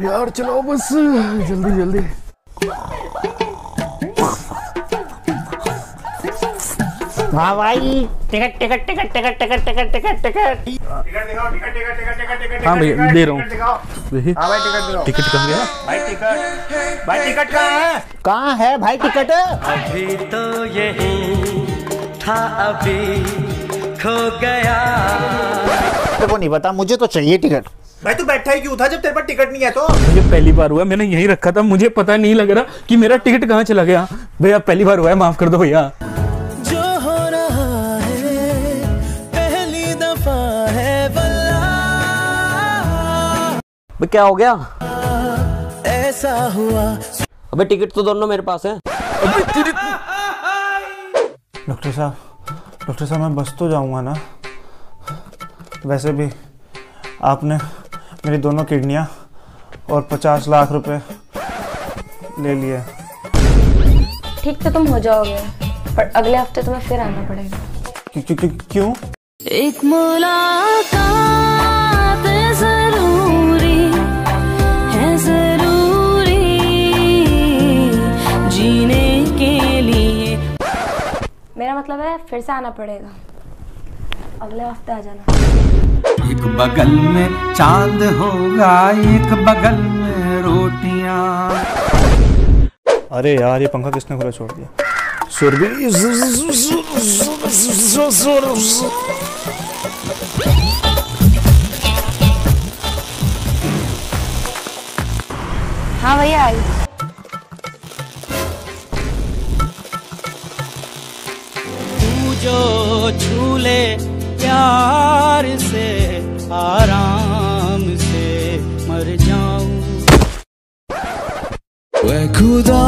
यार चलो बस जल्दी जल्दी। हाँ भाई ticket ticket ticket ticket ticket ticket ticket ticket ticket दिखाओ, ticket ticket ticket ticket ticket. हाँ भैया दे रहा हूँ। हाँ भाई टिकट दिखाओ। टिकट कहाँ गया भाई टिकट, भाई टिकट कहाँ है? कहाँ है भाई टिकट? अभी तो यही था, अभी खो गया। तेरे को नहीं पता, मुझे तो चाहिए टिकट। भाई तू बैठा ही क्यों था जब तेरे पास टिकट नहीं है? तो मुझे पहली बार हुआ, मैंने यहीं रखा था, मुझे पता नहीं लग रहा कि मेरा टिकट कहाँ चला गया। भैया पहली बार हुआ है, माफ कर दो भैया। जो हो रहा है पहली दफा है वल्लाह। क्या हो गया? ऐसा हुआ। अबे टिकट तो दोनों मेरे पास है। डॉक्टर साहब मैं बस तो जाऊंगा ना? वैसे भी आपने मेरी दोनों किडनियां और 50 लाख रुपए ले लिए। ठीक तो तुम हो जाओगे, पर अगले हफ्ते तुम्हें फिर आना पड़ेगा। क्यों? एक मुलाकात जरूरी है, जरूरी जीने के लिए। मेरा मतलब है फिर से आना पड़ेगा, अगले हफ्ते आ जाना। एक बगल में चांद होगा, एक बगल में रोटियां। अरे यार ये पंखा किसने खुला छोड़ दिया? सुरभि हाँ भैया आई। तू जो झूले प्यार से आराम से मर जाऊं। वह खुदा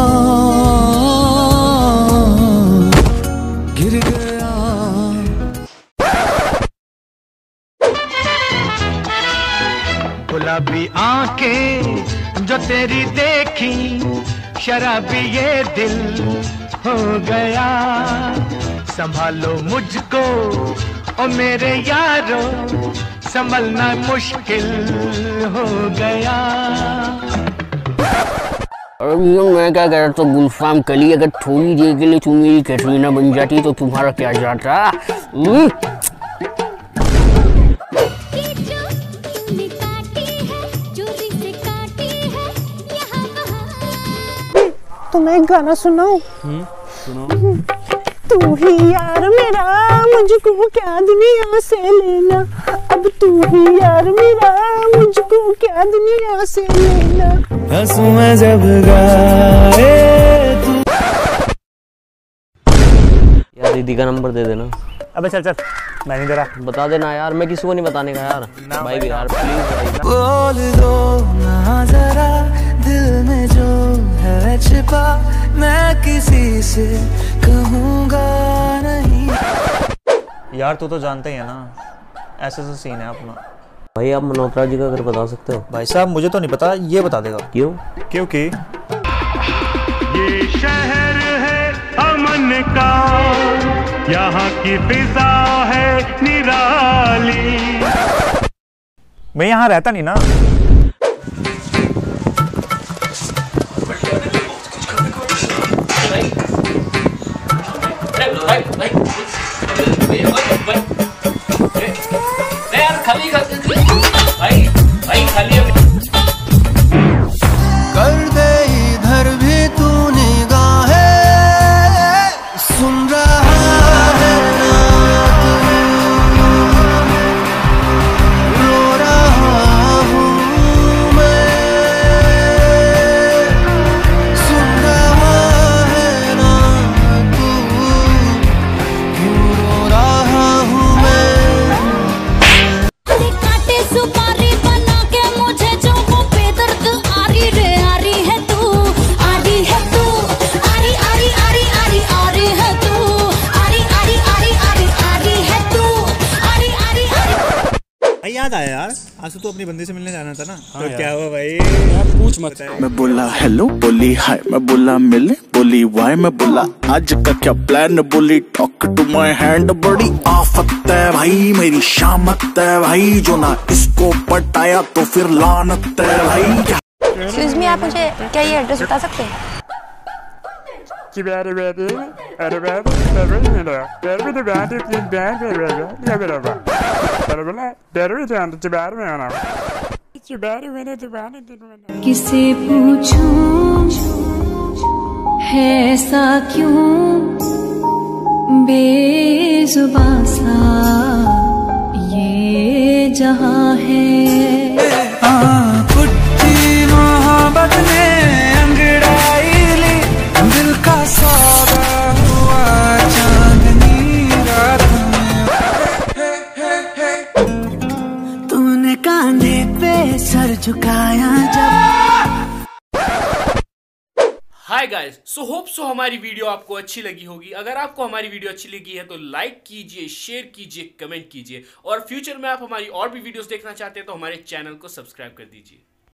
गिर गया। गुलाबी आंखें जो तेरी देखी, शराबी ये दिल हो गया। संभालो मुझको ओ मेरे यारो, संभलना मुश्किल हो गया। मैं क्या कह रहा था गुलफाम कली, अगर थोड़ी देर के लिए तुम मेरी कैटरीना बन जाती तो तुम्हारा क्या जाता? तुम्हें एक गाना सुनाऊं? सुनो। तू ही यार मेरा, मुझको क्या दुनिया से लेना। अब तू ही यार मेरा, मुझको क्या दुनिया से लेना। हंसू मैं जब गाए तू। यार दीदी का नंबर दे देना। अबे चल चल, मैं नहीं दे रहा। बता देना यार, मैं किसी को नहीं बताने का यार। भाई भी यार प्लीज बोल दो ना जरा, दिल में जो है छिपा, मैं किसी से कहूँगा नहीं। यार तू तो जानते ही है ना, ऐसे तो सीन है अपना। भाई आप मल्होत्रा जी का घर बता सकते हो? भाई साहब मुझे तो नहीं पता, ये बता देगा। क्यों? क्योंकि ये शहर है अमन का, यहाँ की फिजा है निराली। मैं यहाँ रहता नहीं ना। कर दे इधर भी तू निगाहें, सुन रहा है ना तू, रो रहा हूँ मैं, सुन रहा है ना तू, क्यों रो रहा हूँ मैं। काटे सुपारी बना के मुझे जो वो बेदर्द आरी रे आरी है तू, आरी है तू, आरी आरी आरी आरी आरी है तू, आरी आरी आरी आरी आरी है तू, आरी आरी आरी। याद आया यार, आज तो अपनी बंदी से मिलने जाना था ना। हाँ तो क्या हुआ भाई? यार पूछ मत। मैं बोला हेलो, बोली हाय, मैं बोला मिले, बोली वाई, मैं बोला आज का क्या प्लान, बोली टॉक टू माय हैंड। बड़ी आफत है भाई, मेरी शामत है भाई, जो ना इसको पटाया तो फिर लानत है भाई। एक्सक्यूज मी, आप मुझे क्या ये एड्रेस बता सकते हैं? किसे पूछूं है ऐसा क्यों बेजुबां सा ये जहां है। पुट्टी मोहब्बत ने अंगड़ाई ली, दिल का सौदा हुआ चांदनी रात में। तूने कांधे पे सर झुकाया जब। Hi guys, so hope so हमारी वीडियो आपको अच्छी लगी होगी। अगर आपको हमारी वीडियो अच्छी लगी है तो लाइक कीजिए, शेयर कीजिए, कमेंट कीजिए और फ्यूचर में आप हमारी और भी वीडियोस देखना चाहते हैं तो हमारे चैनल को सब्सक्राइब कर दीजिए।